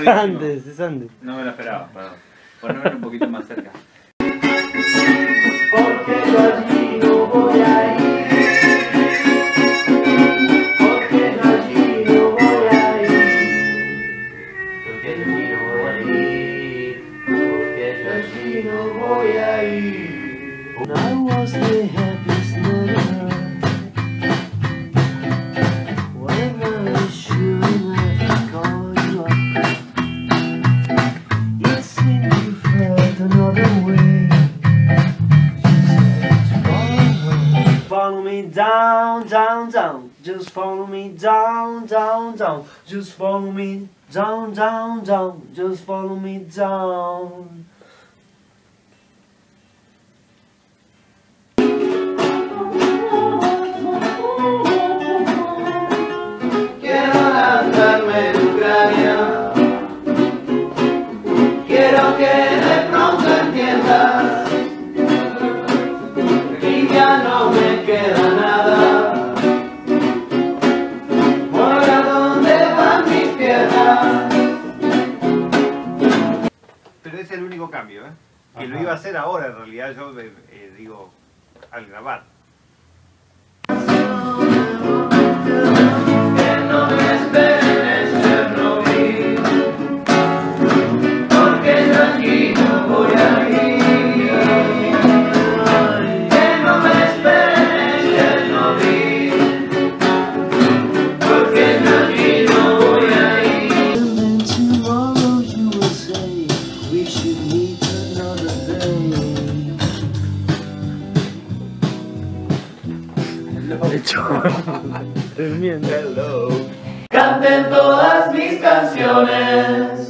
antes, es antes. No me lo esperaba, perdón. Ponerme un poquito más cerca. Porque yo allí no voy a ir. Porque yo allí no voy a ir. Porque yo allí no voy a ir. Porque yo allí no voy a ir. I was the happiest night. Whenever I should have call you up. It seemed you felt another way. Follow me down, down, down. Just follow me down, down, down. Just follow me down, down, down. Just follow me down. Quiero lanzarme en Ucrania. Quiero que de pronto entiendas. Ya no me queda nada. Por a dónde van mis piernas. Pero es el único cambio, ¿eh? Que lo iba a hacer ahora, en realidad, yo digo, al grabar. Que no me esperen en Chernobyl. Porque yo allí no voy a ir. Tremendo. Canten todas mis canciones.